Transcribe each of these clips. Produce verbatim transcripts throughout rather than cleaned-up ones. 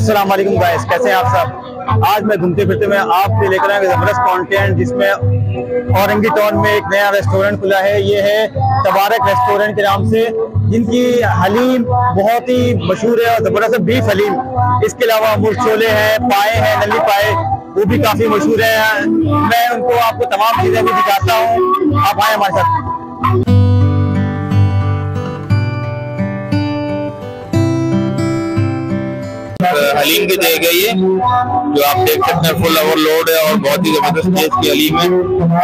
अस्सलाम वालेकुम गाइस, कैसे हैं आप सब। आज मैं घूमते फिरते मैं आपके लेकर आया जबरदस्त कंटेंट, जिसमें औरंगी टाउन में एक नया रेस्टोरेंट खुला है। ये है तबारक रेस्टोरेंट के नाम से, जिनकी हलीम बहुत ही मशहूर है और जबरदस्त बीफ हलीम। इसके अलावा मुर्ग छोले हैं, पाए हैं, नली पाए, वो भी काफी मशहूर है। मैं उनको आपको तमाम चीजें भी दिखाता हूँ, आप आए हमारे साथ। हलीम की जगह ये जो आप देख सकते हैं, फुल ओवरलोड है और बहुत ही जबरदस्त टेस्ट की हलीम है।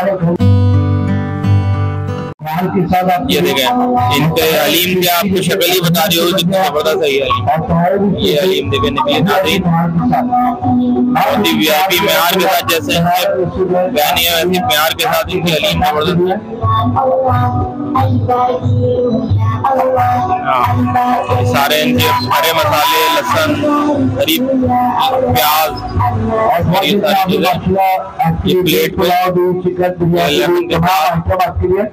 ये देखें, इनके हलीम के आपको शक्ल ही बता रही होगी कितनी जबरदस्त है ये हलीम। ये हलीम देखें निकली नाज़रीन, बहुत ही वीआईपी मेयार के साथ, जैसे बहनी है वैसे प्यार के साथ इनकी हलीम जबरदस्त है। सारे इनके हरे मसाले, लहसुन, हरी प्याज और ये सारी चीजें ये प्लेट पे लेमन के साथ।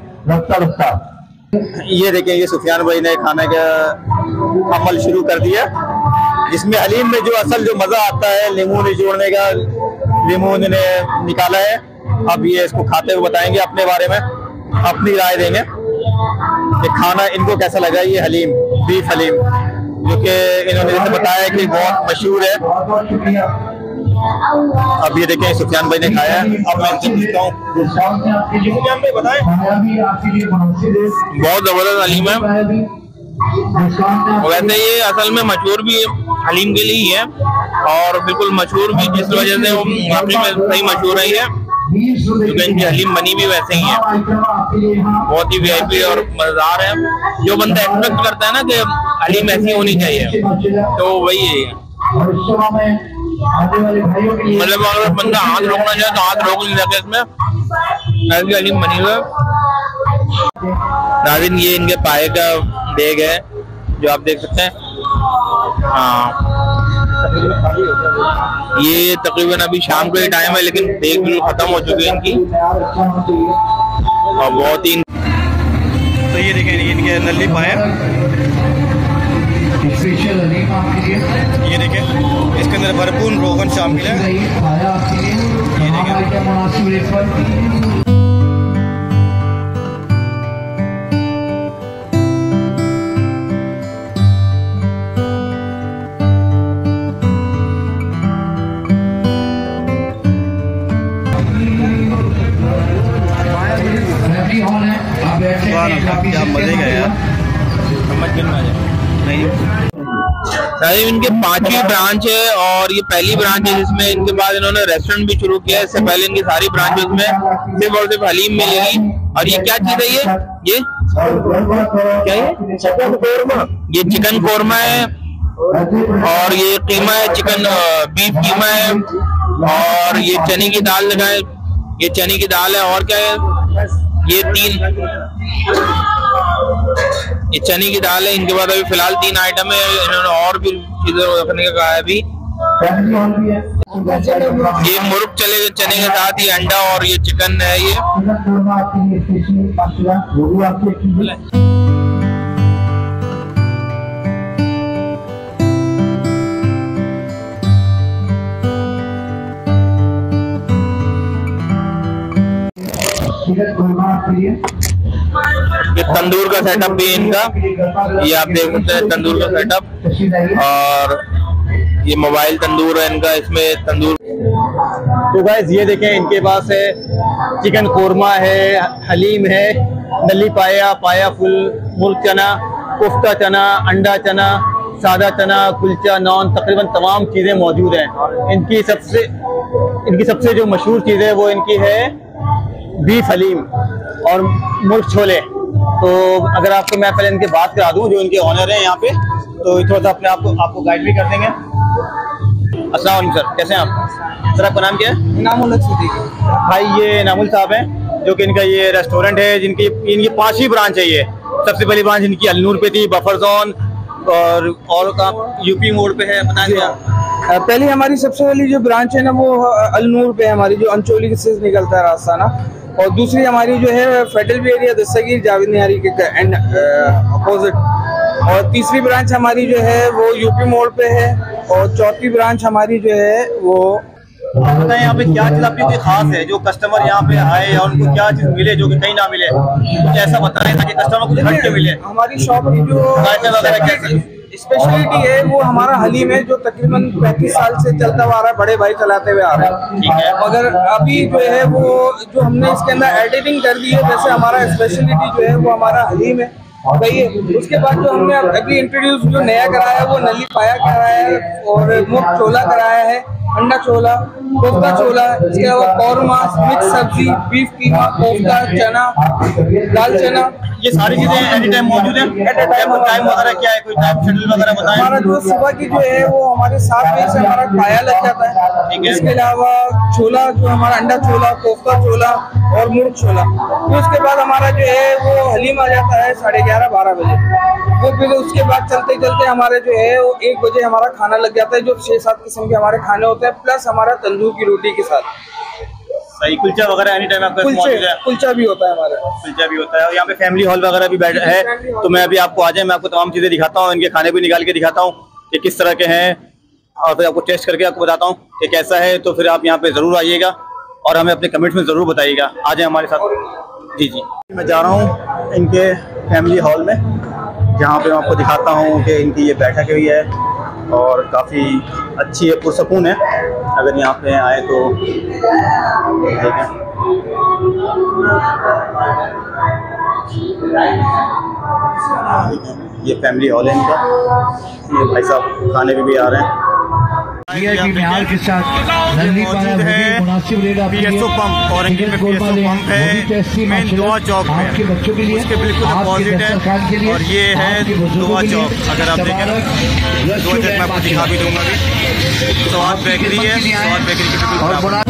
ये देखिए, ये सुफियान भाई ने खाने का अमल शुरू कर दिया, जिसमें हलीम में जो असल जो मजा आता है नींबू निचोड़ने का, नींबू ने निकाला है। अब ये इसको खाते हुए बताएंगे, अपने बारे में अपनी राय देंगे कि खाना इनको कैसा लगा। ये हलीम, बीफ हलीम, जो कि इन्होंने जैसे बताया कि बहुत मशहूर है। अब ये देखें, सुफियान भाई ने खाया है, अब मैं इनसे पूछता हूँ, सुफियान भाई बताएं। बहुत जबरदस्त हलीम है। वैसे ये असल में मशहूर भी हलीम के लिए ही है और बिल्कुल मशहूर भी जिस वजह से वो वाकई में सही मशहूर है, क्योंकि इनकी हलीम बनी भी वैसे ही है, बहुत ही वीआईपी और मजेदार है। जो बंदा एक्सपेक्ट करता है ना कि हलीम ऐसी होनी चाहिए, तो वही है। मतलब अगर बंदा हाथ रोकना चाहे तो हाथ रोक नहीं सकते, इसमें ऐसी हलीम बनी हुई है। नाज़रीन, ये इनके पाए का बैग है जो आप देख सकते हैं। हाँ, ये तकरीबन अभी शाम का ही टाइम है, लेकिन बैग बिल्कुल खत्म हो चुकी है इनकी और बहुत ही। तो ये देखें, इनके नली पाए, ये देखें, इसके अंदर भरपूर रोगन शामिल है। ये देखें, क्या मजे का यार, समझ में आ जाए नहीं। इनके पांचवी ब्रांच है और ये पहली ब्रांच है जिसमें इनके बाद इन्होंने रेस्टोरेंट भी शुरू किया है। इससे पहले इनकी सारी ब्रांचेस में सिर्फ और सिर्फ हलीम मिलेगी। और ये क्या चीज है, ये ये क्या है, चिकन कोरमा। ये चिकन कोरमा है और ये कीमा है, चिकन बीफ कीमा है, और ये चने की दाल लगाए, ये चने की दाल है। और क्या है, ये तीन, ये चने की दाल है। इनके बाद अभी फिलहाल तीन आइटम है, इन्होंने और भी चीजें रखने का कहा है अभी। ये मुर्ग चले चने के साथ ही अंडा और ये चिकन है। ये ये तंदूर का सेटअप भी इनका, ये आप देख सकते हैं तंदूर का सेटअप। और ये मोबाइल तंदूर है इनका, इसमें तंदूर। तो गाइस ये देखें, इनके पास है चिकन कोरमा है, हलीम है, नली पाया, पाया फुल, मुर्ग चना, कोफ्ता चना, अंडा चना, सादा चना, कुलचा, नान, तकरीबन तमाम चीज़ें मौजूद हैं। इनकी सबसे इनकी सबसे जो मशहूर चीज़ है वो इनकी है बीफ हलीम और मुर्ग छोले। तो अगर आपको मैं पहले इनकी बात करा दूं, जो इनके ऑनर हैं यहाँ पे, तो थोड़ा सा अपने आपको आपको गाइड भी कर देंगे। अस्सलाम वालेकुम सर, कैसे हैं आप? सर आपका नाम क्या है? नामुल भाई, ये नामुल साहब हैं, जो कि इनका ये रेस्टोरेंट है, जिनकी इनकी पांचवी ब्रांच है। ये सबसे पहली ब्रांच इनकी अलनूर पे थी, बफर जोन, और और का यूपी मोड़ पे है, बता दिया। पहली हमारी सबसे पहली जो ब्रांच है ना, वो अलनूर पे है हमारी, जो अंचोली से निकलता है रास्ता ना। और दूसरी हमारी जो है फेडरल भी एरिया दस्तगीर जावेद निहारी के अपोजिट। और तीसरी ब्रांच हमारी जो है वो यूपी मोड़ पे है, और चौथी ब्रांच हमारी जो है वो बताएं यहाँ पे क्या चीज आपकी कोई खास है जो कस्टमर यहाँ पे आए और उनको क्या चीज मिले जो कि कहीं ना मिले, कुछ ऐसा बताएं ताकि कस्टमर कुछ हट के मिले। हमारी शॉप की जो वगैरह कैसे स्पेशलिटी है वो हमारा हलीम है, जो तकरीबन पैंतीस साल से चलता हुआ आ रहा है, बड़े भाई चलाते हुए आ रहे हैं। ठीक है। मगर अभी जो है वो जो हमने इसके अंदर एडिटिंग कर दी है, जैसे हमारा स्पेशलिटी जो है वो हमारा हलीम है, सही है। उसके बाद जो हमने अभी इंट्रोड्यूस जो नया कराया है वो नली पाया कराया है और मुर्ग छोला कराया है, अंडा छोला, कोफ्ता छोला, इसके अलावा कौरमा, मिक्स सब्जी, बीफ कीमा, कोफ्ता, चना, दाल चना, ये सारी चीजें एनी टाइम मौजूद है। एट ए टाइम टाइम वगैरह क्या है, कोई टाइम शेड्यूल वगैरह बताएं। हमारा जो सुबह की जो है वो हमारे सात बजे से हमारा पाया लग जाता है। ठीक है। इसके अलावा छोला जो हमारा अंडा छोला, कोफ्ता छोला और मुर्ग छोला, तो उसके बाद हमारा जो है वो हलीम आ जाता है साढ़े ग्यारह बारह बजे। वो फिर उसके बाद चलते चलते हमारे जो है वो एक बजे हमारा खाना लग जाता है, जो छह सात किस्म के हमारे खाने होते हैं, प्लस हमारा तंदूर की रोटी के साथ सही कुलचा वगैरह एनी टाइम आपका मौजूद है। कुलचा भी होता है हमारे कुलचा भी होता है। और यहाँ पे फैमिली हॉल वगैरह भी बैठ है, तो मैं अभी आपको आ जाए मैं आपको तमाम चीजें दिखाता हूँ, इनके खाने भी निकाल के दिखाता हूँ कि किस तरह के हैं, और फिर आपको टेस्ट करके आपको बताता हूँ कि कैसा है। तो फिर आप यहाँ पे जरूर आइएगा और हमें अपने कमेंट्स में जरूर बताइएगा। आ जाए हमारे साथ। जी जी मैं जा रहा हूँ इनके फैमिली हॉल में, जहाँ पे मैं आपको दिखाता हूँ कि इनकी ये बैठक हुई है और काफ़ी अच्छी है, पुरसकून है। अगर यहाँ पे आए तो देखें, ये फैमिली हॉल है इनका। ये भाई साहब खाने भी, भी आ रहे हैं। बिहार के साथ मौजूद है पीएसओ पंप, और इनके पे पीएसओ पंप है मेन दुआ चौक में, उसके बिल्कुल अपोजिट है। और ये है दुआ चौक, अगर आप देखें दुआ चौक मैं आपको दिखा भी दूंगा। अभी स्वाद बेकरी है, स्वाद बेकरी के बिल्कुल।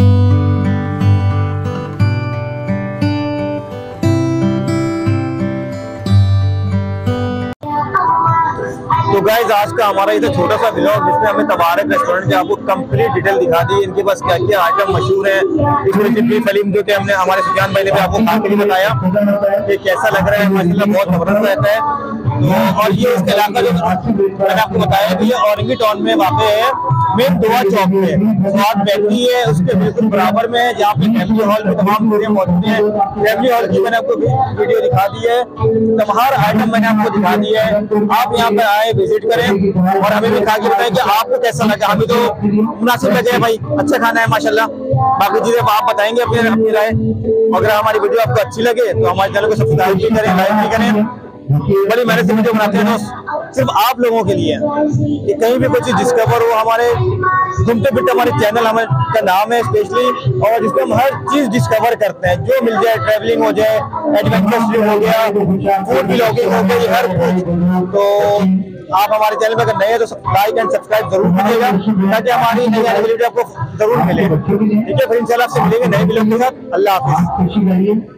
तो गाइस आज का हमारा ये छोटा सा व्लॉग जिसमें हमने तबारक रेस्टोरेंट की आपको कंप्लीट डिटेल दिखा दी, इनके पास क्या क्या आइटम मशहूर है। इसमें से बीफ हलीम जो कि हमने हमारे सुफियान भाई ने भी आपको खा के भी बताया कि कैसा लग रहा है, माशाल्लाह बहुत जबरदस्त रहता है। तो और ये इसका इलाका जो मैंने आपको बताया कि ये औरंगी टाउन में वाक़ है, मेन दुआ चौक में स्वाद बेकरी है, उसके बिल्कुल बराबर में है, जहाँ पे फैमिली हॉल में तमाम चीजें मौजूद हैं। फैमिली हॉल की मैंने आपको वीडियो दिखा दी है, तमाम आइटम मैंने आपको दिखा दी है। आप यहाँ पे आए, विजिट करें और हमें भी खा के बताएं कि आपको कैसा लगा। हमें तो मुनासिब लगे है भाई, अच्छा खाना है माशाल्लाह। बाकी चीजें आप बताएंगे अपनी अपनी राय। अगर हमारी वीडियो आपको अच्छी लगे तो हमारे चैनल को सब्सक्राइब भी करें, लाइक भी करें। बड़ी मेहनत से वीडियो बनाते हैं दोस्त, सिर्फ आप लोगों के लिए कि कहीं भी कोई चीज डिस्कवर हो। हमारे घूमते फिरते हमारे चैनल हमारे का नाम है स्पेशली, और जिसमें हम हर चीज डिस्कवर करते हैं, जो मिल जाए, ट्रैवलिंग हो जाए, एडवेंचर हो गया, फूड ब्लॉगिंग हो गई, हर कुछ। तो आप हमारे चैनल में अगर नए हैं तो लाइक एंड सब्सक्राइब जरूर कीजिएगा, ताकि हमारी नई आने वाली वीडियो आपको जरूर मिले। ठीक है, फिर इंशाल्लाह आपसे मिलेंगे नए वीडियो के साथ। अल्लाह हाफिज।